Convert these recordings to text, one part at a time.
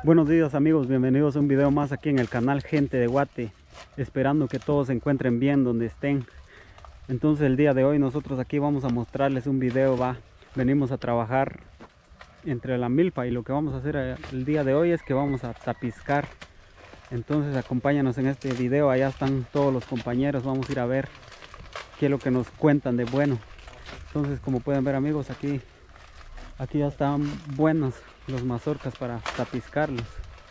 Buenos días amigos, bienvenidos a un video más aquí en el canal Gente de Guate. Esperando que todos se encuentren bien donde estén. Entonces el día de hoy nosotros aquí vamos a mostrarles un video. Venimos a trabajar entre la milpa y lo que vamos a hacer el día de hoy es que vamos a tapizcar. Entonces acompáñanos en este video, allá están todos los compañeros, vamos a ir a ver qué es lo que nos cuentan de bueno. Entonces como pueden ver amigos, aquí ya están buenos los mazorcas para tapizcarlos.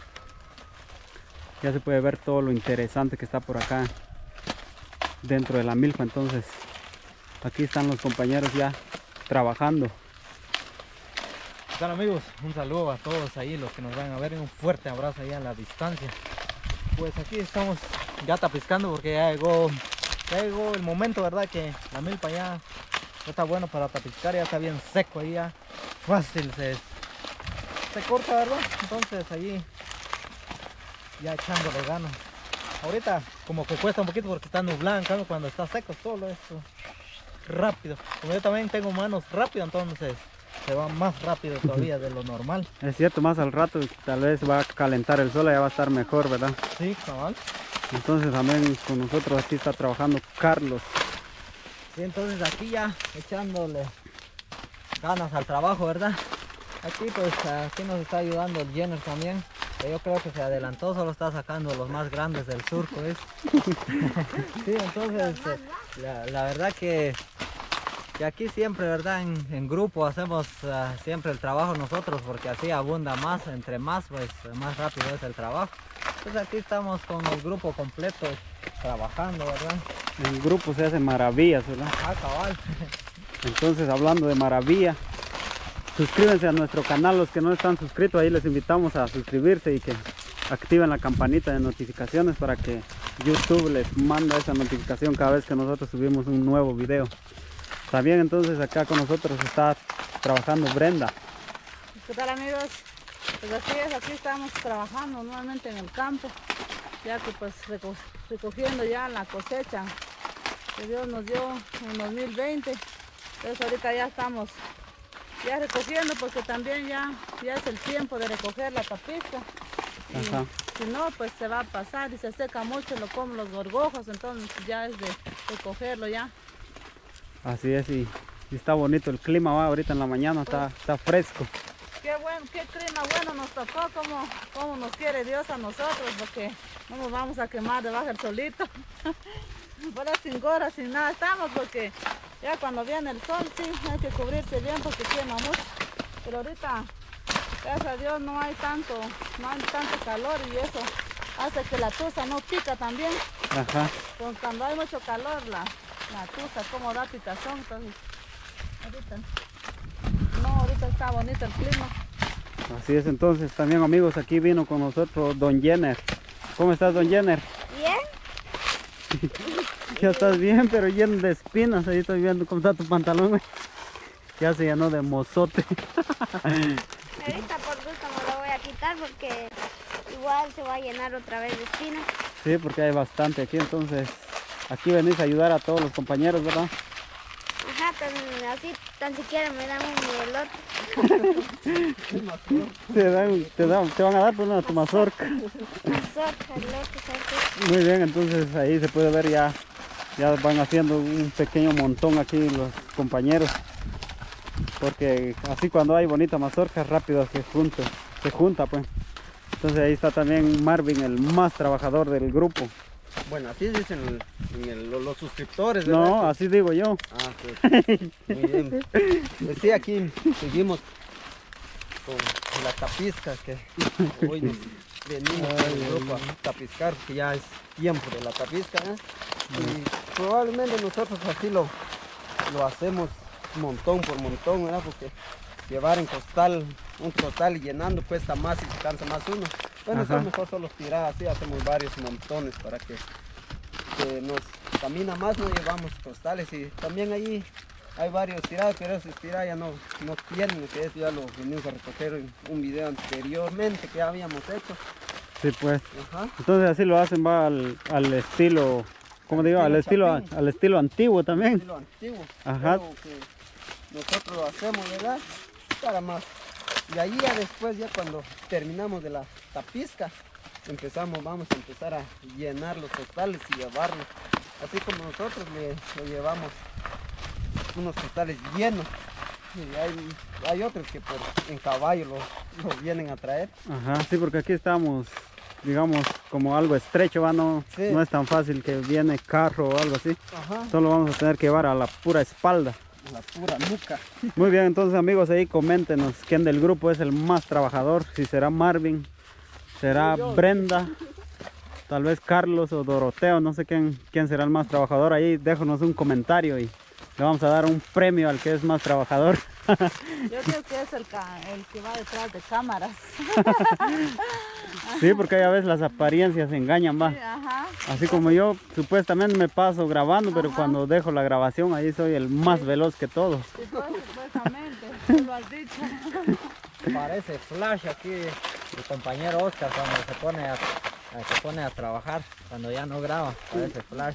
Ya se puede ver todo lo interesante que está por acá dentro de la milpa. Entonces aquí están los compañeros ya trabajando. ¿Qué tal amigos? Un saludo a todos ahí los que nos van a ver y un fuerte abrazo ahí a la distancia. Pues aquí estamos ya tapizcando porque ya llegó el momento, verdad, que la milpa ya está bueno para tapizcar, ya está bien seco ahí, ya fácil se corta, verdad. Entonces allí ya echándole ganas. Ahorita como que cuesta un poquito porque está nublado, cuando está seco todo esto rápido. Como yo también tengo manos rápido, entonces se va más rápido todavía de lo normal. Es cierto, más al rato tal vez va a calentar el sol y ya va a estar mejor, ¿verdad? Sí, cabal. Entonces también con nosotros aquí está trabajando Carlos. Sí, entonces aquí ya echándole ganas al trabajo, ¿verdad? Aquí pues aquí nos está ayudando el Jenner también, que yo creo que se adelantó, solo está sacando los más grandes del surco, ¿ves? Sí, entonces la verdad que aquí siempre, ¿verdad? En grupo hacemos siempre el trabajo nosotros, porque así abunda más, entre más pues más rápido es el trabajo. Entonces aquí estamos con el grupo completo trabajando, ¿verdad? En grupo se hacen maravillas, ¿verdad? Ah, cabal. Entonces hablando de maravilla, suscríbanse a nuestro canal, los que no están suscritos, ahí les invitamos a suscribirse y que activen la campanita de notificaciones para que YouTube les manda esa notificación cada vez que nosotros subimos un nuevo video. También entonces acá con nosotros está trabajando Brenda. ¿Qué tal amigos? Pues así es, aquí estamos trabajando nuevamente en el campo, ya que pues recogiendo ya la cosecha que Dios nos dio en 2020. Entonces ahorita ya estamos ya recogiendo porque también ya es el tiempo de recoger la tapizca. Si no pues se va a pasar y se seca mucho, lo comen los gorgojos, entonces ya es de recogerlo ya. Así es, y está bonito el clima, ahorita en la mañana está fresco. Qué bueno, qué clima bueno nos tocó, como nos quiere Dios a nosotros, porque no nos vamos a quemar debajo del solito. Fuera sin gorra, sin nada estamos, porque ya cuando viene el sol sí hay que cubrirse bien porque quema mucho. Pero ahorita, gracias a Dios, no hay tanto calor y eso hace que la tusa no pica también. Ajá. Cuando hay mucho calor, la tusa como da picazón, entonces ahorita está bonito el clima. Así es, entonces también amigos, aquí vino con nosotros Don Jenner. ¿Cómo estás, Don Jenner? Bien. Ya estás bien, pero lleno de espinas. Ahí estoy viendo cómo está tu pantalón, güey. Ya se llenó de mozote. Ahorita por gusto me lo voy a quitar porque igual se va a llenar otra vez de espinas. Sí, porque hay bastante aquí, entonces aquí venís a ayudar a todos los compañeros, ¿verdad? Ajá, así tan siquiera me dan un elote. Te van a dar pues una tu mazorca. Mazorca, elote. Muy bien, entonces ahí se puede ver ya van haciendo un pequeño montón aquí los compañeros. Porque así cuando hay bonita mazorca rápido se junta pues. Entonces ahí está también Marvin, el más trabajador del grupo. Bueno, así dicen los suscriptores, ¿verdad? No, así digo yo. Ah, pues, muy bien. Pues sí, aquí seguimos con la tapizca, que hoy nos venimos con el grupo a tapizcar, que ya es tiempo de la tapizca, ¿eh? Y probablemente nosotros así lo hacemos montón por montón, ¿verdad? Porque llevar en un costal y llenando cuesta más y se cansa más uno. Bueno, eso es mejor solo tirar así, hacemos varios montones para que nos camina más, no llevamos costales. Y también ahí hay varios tirados, pero esos tirados ya no tienen, que eso ya lo venimos a recoger en un video anteriormente que ya habíamos hecho. Sí, pues. Ajá. Entonces así lo hacen, va al estilo, ¿cómo digo? Al estilo antiguo también. Estilo antiguo. Ajá. Que nosotros lo hacemos, ¿verdad? Para más Y ahí ya después, ya cuando terminamos de la tapizca, vamos a empezar a llenar los costales y llevarlos. Así como nosotros le llevamos unos costales llenos. Y hay otros que en caballo los vienen a traer. Ajá, sí, porque aquí estamos, digamos, como algo estrecho, ¿va? No, Sí. no es tan fácil que viene carro o algo así. Ajá. Solo vamos a tener que llevar a la pura espalda. La pura nuca. Muy bien, entonces amigos, ahí coméntenos quién del grupo es el más trabajador. Si será Marvin, será Brenda, tal vez Carlos o Doroteo, no sé quién será el más trabajador. Ahí déjanos un comentario y le vamos a dar un premio al que es más trabajador. Yo creo que es el que va detrás de cámaras. Sí, porque ya ves, las apariencias engañan, va. Sí, ajá. Así como yo supuestamente me paso grabando, pero cuando dejo la grabación ahí soy el más veloz que todos. Sí, pues, supuestamente, tú lo has dicho. Parece Flash aquí el compañero Oscar cuando se pone a trabajar, cuando ya no graba, parece Flash.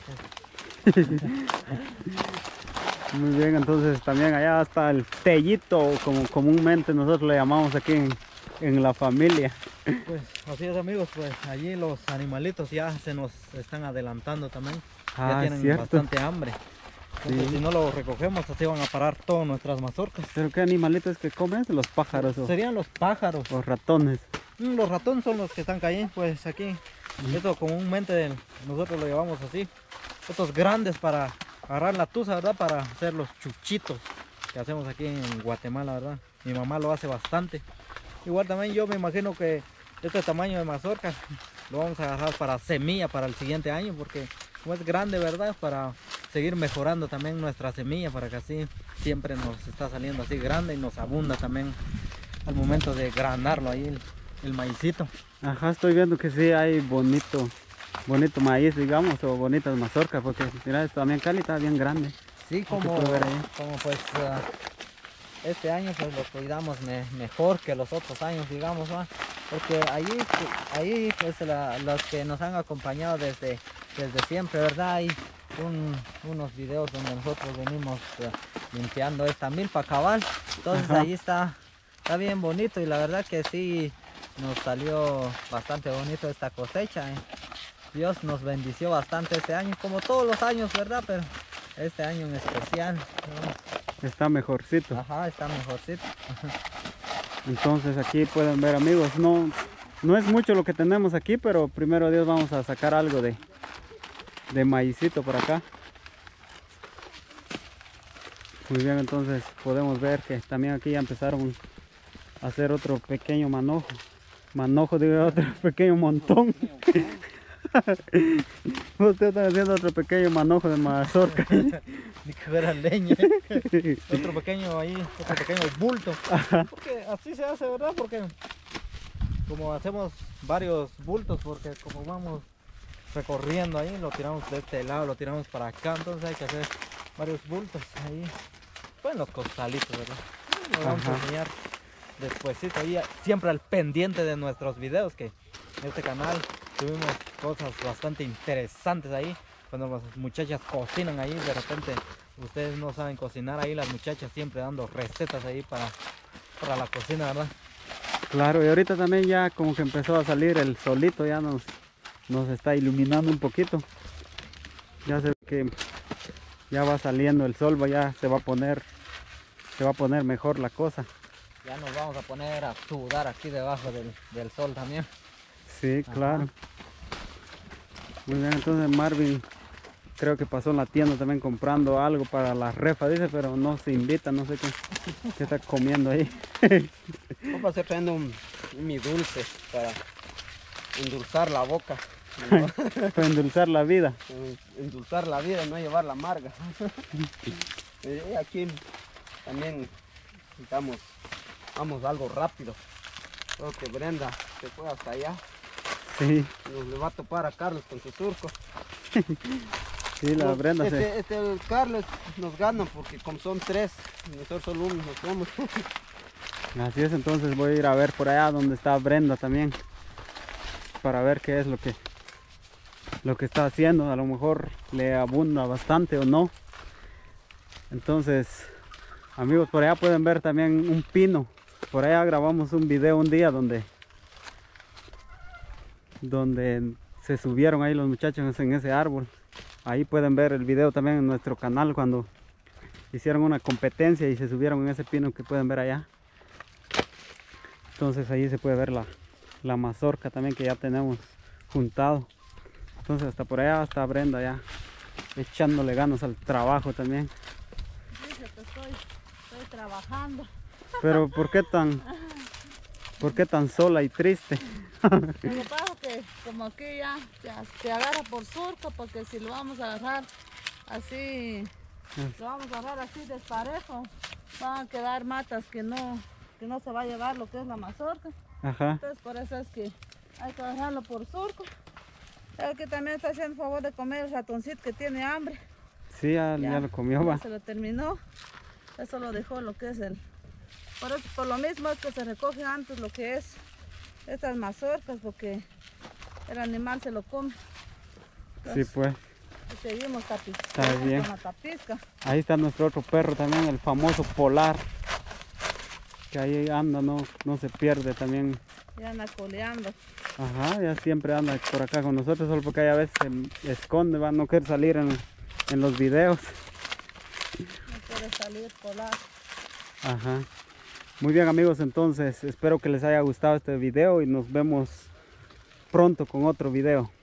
Muy bien, entonces también allá está el tellito, como comúnmente nosotros le llamamos aquí en la familia. Pues así es amigos, pues allí los animalitos ya se nos están adelantando también, ya tienen cierto. bastante hambre. Entonces Sí. si no los recogemos así van a parar todas nuestras mazorcas. ¿Pero qué animalitos es que comen? ¿Los pájaros o Serían los pájaros. los ratones? Los ratones son los que están cayendo, pues aquí. Esto comúnmente nosotros lo llevamos así. Estos grandes para agarrar la tusa, ¿verdad? Para hacer los chuchitos que hacemos aquí en Guatemala, ¿verdad? Mi mamá lo hace bastante. Igual también yo me imagino que este tamaño de mazorca lo vamos a agarrar para semilla para el siguiente año, porque como es grande, ¿verdad? Para seguir mejorando también nuestra semilla, para que así siempre nos está saliendo así grande y nos abunda también al momento de granarlo ahí el maicito. Ajá, estoy viendo que sí hay bonito maíz, digamos, o bonitas mazorcas, porque mira, esto también Cali está bien grande. Sí, como puedo ver ahí. pues este año pues lo cuidamos mejor que los otros años, digamos, ¿va? Porque ahí pues los que nos han acompañado desde siempre, ¿verdad? Hay unos videos donde nosotros venimos limpiando esta milpa cabal, entonces Ajá. ahí está bien bonito y la verdad que sí nos salió bastante bonito esta cosecha. Dios nos bendició bastante este año, como todos los años, ¿verdad? Pero este año en especial, ¿no? Está mejorcito. Ajá, está mejorcito. Entonces aquí pueden ver amigos, no es mucho lo que tenemos aquí, pero primero Dios vamos a sacar algo de maicito por acá. Muy bien, entonces podemos ver que también aquí ya empezaron a hacer otro pequeño manojo de otro pequeño montón. Ustedes están haciendo otro pequeño manojo de mazorca. Ni que fuera leña. Otro pequeño ahí, otro pequeño bulto. Porque así se hace, ¿verdad? Porque como hacemos varios bultos, porque como vamos recorriendo ahí, lo tiramos de este lado, lo tiramos para acá, entonces hay que hacer varios bultos ahí. Pues los costalitos, ¿verdad? Lo vamos a Ajá. enseñar despuesito ahí, siempre al pendiente de nuestros videos, que en este canal tuvimos cosas bastante interesantes ahí. Cuando las muchachas cocinan ahí, de repente ustedes no saben cocinar ahí, las muchachas siempre dando recetas ahí para la cocina, ¿verdad? Claro, y ahorita también ya como que empezó a salir el solito, ya nos está iluminando un poquito. Ya se ve que ya va saliendo el sol, ya se va a poner mejor la cosa. Ya nos vamos a poner a sudar aquí debajo del sol también. Sí, Ajá. claro. Muy bien, entonces Marvin creo que pasó en la tienda también comprando algo para la refa, dice, pero no se invita, no sé qué está comiendo ahí. Vamos a estar trayendo mi dulce para endulzar la boca, ¿no? Para endulzar la vida. Endulzar la vida y no llevarla amarga. Aquí también vamos algo rápido. Creo que Brenda se fue hasta allá. Sí, Nos le va a topar a Carlos con su surco. sí, la Brenda se... El Carlos nos gana porque como son tres, nosotros solo uno nos somos. Así es, entonces voy a ir a ver por allá donde está Brenda también. Para ver qué es lo que está haciendo. A lo mejor le abunda bastante o no. Entonces, amigos, por allá pueden ver también un pino. Por allá grabamos un video un día donde se subieron ahí los muchachos en ese árbol. Ahí pueden ver el video también en nuestro canal cuando hicieron una competencia y se subieron en ese pino que pueden ver allá. Entonces ahí se puede ver la mazorca también que ya tenemos juntado. Entonces hasta por allá está Brenda ya echándole ganas al trabajo también. Dice que estoy trabajando. Pero ¿por qué tan sola y triste? Lo que pasa es que como aquí ya se agarra por surco, porque si lo vamos a agarrar así, desparejo, van a quedar matas que no se va a llevar lo que es la mazorca. Ajá. Entonces por eso es que hay que agarrarlo por surco. El que también está haciendo favor de comer el ratoncito que tiene hambre. Sí, ya lo comió, va. Se lo terminó. Eso lo dejó lo que es por lo mismo es que se recoge antes lo que es estas mazorcas, porque el animal se lo come. Sí, pues. Y seguimos Está bien. con la tapisca. Ahí está nuestro otro perro también, el famoso Polar. Que ahí anda, no se pierde también. Ya anda coleando. Ajá, ya siempre anda por acá con nosotros, solo porque a veces se esconde, va a no querer salir en los videos. No quiere salir Polar. Ajá. Muy bien, amigos, entonces espero que les haya gustado este video y nos vemos pronto con otro video.